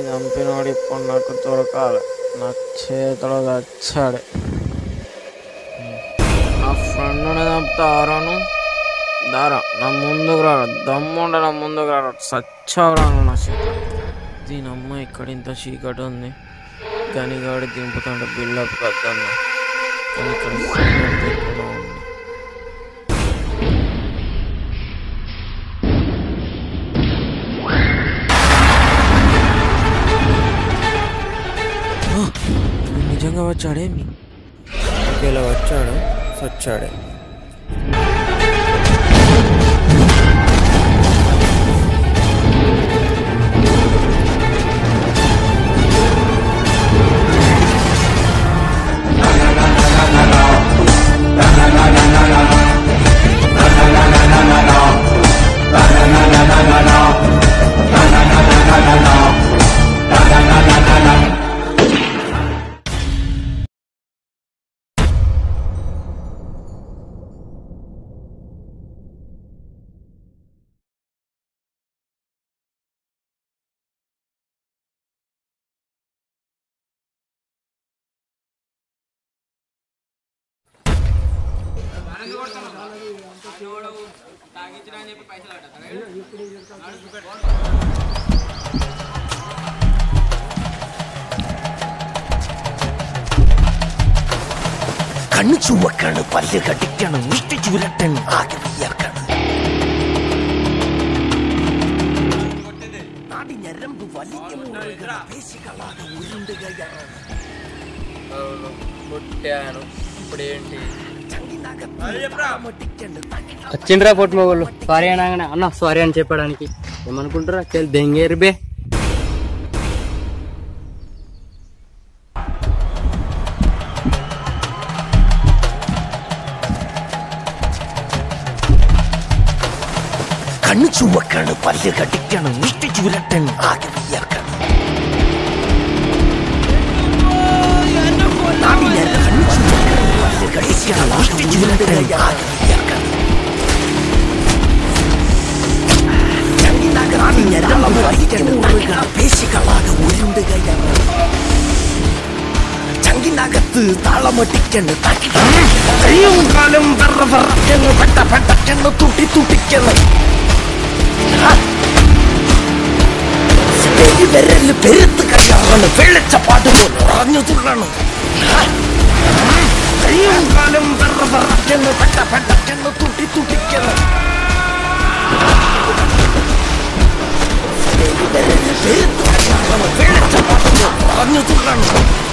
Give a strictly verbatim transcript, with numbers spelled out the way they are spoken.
చంపినోడు ఇప్పుడు నాకు దొరకాలి. నా చేతిలో చచ్చాడు. నా ఫ్రెండ్ని చంపుతారాను దారా, నా ముందుకు రాడు. దమ్ముండ నా ముందుకు రాడు. సచ్చావురాను నా చేతి. దీని అమ్మ ఇక్కడ ఇంత చీకటి ఉంది. గనిగాడి దింపుతుంటే బిల్డప్ కద్దన్నా. కానీ ఇక్కడ ఎక్కువగా ఉంది. నిజంగా వచ్చాడేమి? ఇలా వచ్చాడు, సచ్చాడే. കണ്ണു ചുവക്കാണ്, പല്ല് കടിക്കണം, മുഷ്ടി ചുരട്ടൻ ആകെ വിയർക്കണം. നാടി ഞരമ്പ് വലിയ പേശികളാകെ ഉരുണ്ടുകയാണ്. ఇప్పుడేంటి వచ్చిండ్రా పొట్టు మొగోళ్ళు. సారీ అనగానే అన్న సారీ అని చెప్పడానికి ఏమనుకుంటారా? చెల్లి దెంగేరు బే. കണ്ണു ചുവക്കാണ്, പല്ല് കടിക്കണം, മുഷ്ടി ചുരട്ടൻ ആകെ വിയർക്കണം. നാടി ഞരമ്പ് പല്ല് കടിക്കണം, മുഷ്ടി ചുരട്ടൻ ആകെ വിയർക്കണം. നാടി ഞരമ്പ് വലിയ പേശികളാകെ ഉരുണ്ടുകയാണ്. ചങ്കിനകത്ത് താളമടിക്കണ്, കയ്യും കാലും വെറ വെറക്കണ്, പെട്ട പെട്ടക്കണ്, തുട്ടി തുട്ടിക്കണ്. വിരല് പെരുത്ത് കഴിയാണ്, വെള്ളച്ചപ്പാട്ട് പോലെ ഉറഞ്ഞു തുള്ളണ്. കയ്യും കാലും വെറ വെറക്കണ്, പെട്ട പെട്ടക്കണ്, തുട്ടി തുട്ടിക്കണ്. വിരല് പെരുത്ത് കഴിയാണ്, വെള്ളച്ചപ്പാട്ട് പോലെ ഉറഞ്ഞു തുള്ളണ്.